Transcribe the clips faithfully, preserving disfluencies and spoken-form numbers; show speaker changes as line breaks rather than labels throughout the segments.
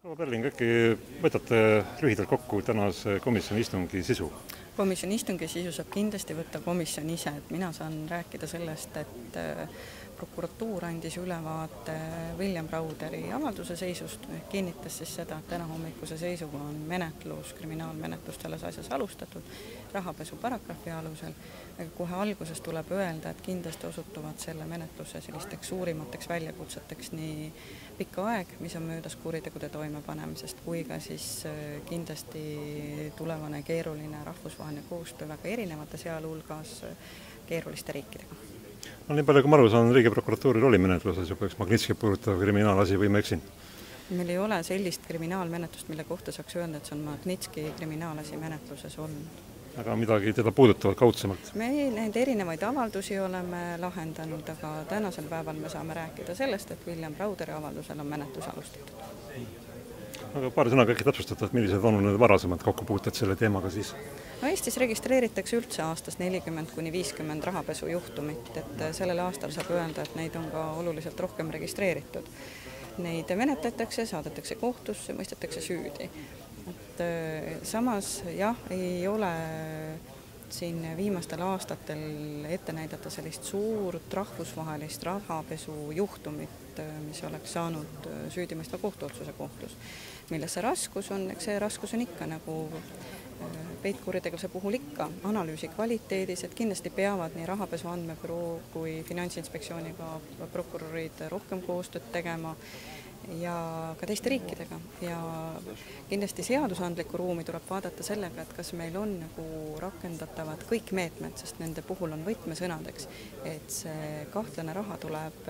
proua Perling, äkki võtate lühidalt kokku tänase komisjoni istungi sisu?
Komisjoni istungi sisu saab kindlasti võtta komisjon ise, et mina saan rääkida sellest, et prokuratuur andis ülevaate William Browderi avalduse seisust, kinnitas siis seda, et täna hommikuse seisuga on menetlus, kriminaalmenetlust selles asjas alustatud rahapesu paragrahvi alusel. Kohe alguses tuleb öelda, et kindlasti osutuvad selle menetluse sellisteks suurimateks väljakutseteks nii pikka aeg, mis on möödas kuritegude toimepanemisest, kui ka siis kindlasti tulevane keeruline rahvusvaheline koostöö väga erinevate sealhulgas keeruliste riikidega.
No nii palju, kui ma aru saan, Riigiprokuratuuril oli menetluses juba üks Magnitskit puudutav kriminaalasi või ma eksin?
Meil ei ole sellist kriminaalmenetlust, mille kohta saaks öelda, et see on Magnitski kriminaalasi menetluses olnud.
Aga midagi teda puudutavad kaudsemalt?
Me neid erinevaid avaldusi oleme lahendanud, aga tänasel päeval me saame rääkida sellest, et William Browderi avaldusel on menetlus alustatud.
Aga paar sõnaga äkki täpsustada, et millised on need varasemad kokkupuuted selle teemaga siis?
No Eestis registreeritakse üldse aastas nelikümmend kuni viiskümmend rahapesu juhtumit, et sellel aastal saab öelda, et neid on ka oluliselt rohkem registreeritud. Neid menetletakse, saadetakse kohtusse, mõistetakse süüdi. Et samas jah, ei ole siin viimastel aastatel ette näidata sellist suurt rahvusvahelist rahapesu juhtumit, mis oleks saanud süüdimõistva kohtuotsuse kohtus. Milles see raskus on? Eks see raskus on ikka nagu peitkuritegevuse puhul ikka analüüsi kvaliteedis, et kindlasti peavad nii rahapesu andmebüroo kui Finantsinspektsiooniga prokurörid rohkem koostööd tegema ja ka teiste riikidega. Ja kindlasti seadusandlikku ruumi tuleb vaadata sellega, et kas meil on nagu rakendatavad kõik meetmed, sest nende puhul on võtmesõnadeks, et see kahtlane raha tuleb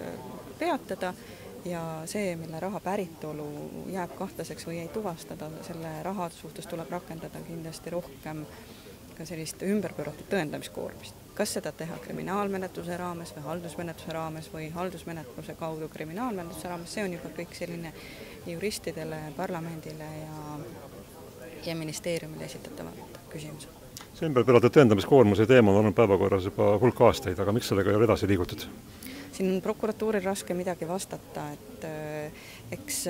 peatada ja see, mille raha päritolu jääb kahtlaseks või ei tuvastada, selle raha suhtes tuleb rakendada kindlasti rohkem ka sellist ümberpööratud tõendamiskoormist. Kas seda teha kriminaalmenetluse raames või haldusmenetluse raames või haldusmenetluse kaudu kriminaalmenetluse raames, see on juba kõik selline juristidele, parlamendile ja, ja ministeeriumile esitatavad küsimused.
See ümberpööratud tõendamiskoormuse teema on olnud päevakorras juba hulk aastaid, aga miks sellega ei ole edasi liigutud?
Siin on prokuratuuril raske midagi vastata, et eks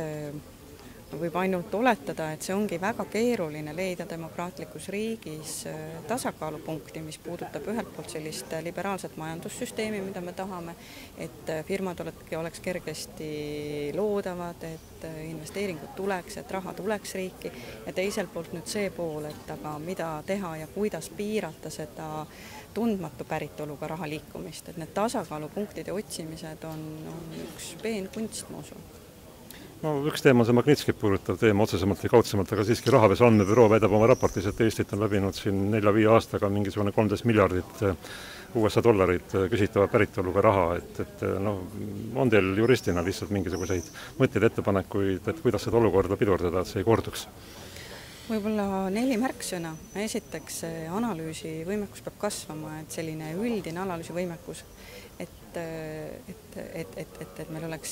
võib ainult oletada, et see ongi väga keeruline leida demokraatlikus riigis tasakaalupunkti, mis puudutab ühelt poolt sellist liberaalset majandussüsteemi, mida me tahame, et firmad oleks kergesti loodavad, et investeeringud tuleks, et raha tuleks riiki ja teiselt poolt nüüd see pool, et aga mida teha ja kuidas piirata seda tundmatu päritoluga raha liikumist, et need tasakaalupunktide otsimised on, on üks peen kunst, ma usun.
No üks teema on see Magnitskit puudutav teema otsesemalt või kaudsemalt, aga siiski rahapesu andmebüroo väidab oma raportis, et Eestit on läbinud siin nelja-viie aastaga mingisugune kolmteist miljardit U S A dollarit küsitava päritoluga raha, et, et no, on teil juristina lihtsalt mingisuguseid mõtteid, ettepanekuid, et kuidas seda olukorda pidurdada, et see ei korduks?
Võib-olla neli märksõna. Esiteks analüüsi võimekus peab kasvama, et selline üldine analüüsi võimekus, et, et, et, et, et, et meil oleks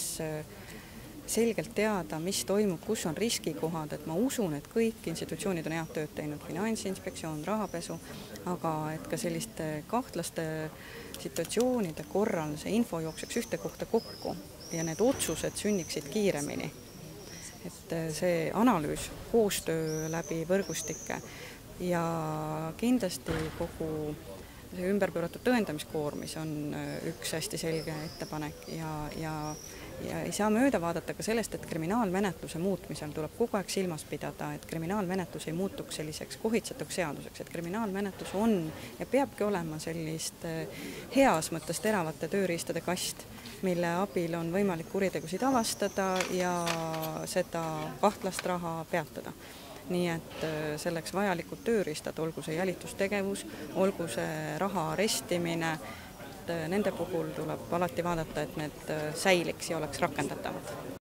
selgelt teada, mis toimub, kus on riskikohad, et ma usun, et kõik institutsioonid on head tööd teinud, Finantsinspektsioon, rahapesu, aga et ka selliste kahtlaste situatsioonide korral see info jookseks ühte kohta kokku ja need otsused sünniksid kiiremini. Et see analüüs, koostöö läbi võrgustike ja kindlasti kogu see ümberpööratud tõendamiskoormis on üks hästi selge ettepanek ja, ja, ja ei saa mööda vaadata ka sellest, et kriminaalmenetluse muutmisel tuleb kogu aeg silmas pidada, et kriminaalmenetlus ei muutuks selliseks kohitsetuks seaduseks, et kriminaalmenetlus on ja peabki olema sellist heas mõttes teravate tööriistade kast, mille abil on võimalik kuritegusid avastada ja seda kahtlast raha peatada. Nii et selleks vajalikud tööriistad, olgu see jälitustegevus, olgu see raha arestimine, nende puhul tuleb alati vaadata, et need säiliks ja oleks rakendatavad.